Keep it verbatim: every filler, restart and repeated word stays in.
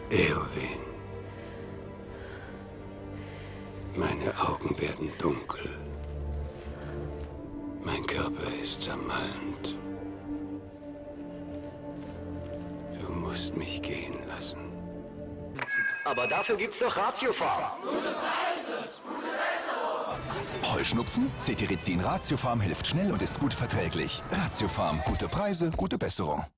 Eowyn. Meine Augen werden dunkel. Mein Körper ist zermalmt. Du musst mich gehen lassen. Aber dafür gibt's doch Ratiofarm. Gute Preise, gute Besserung. Heuschnupfen? Cetirizin Ratiofarm hilft schnell und ist gut verträglich. Ratiofarm, gute Preise, gute Besserung.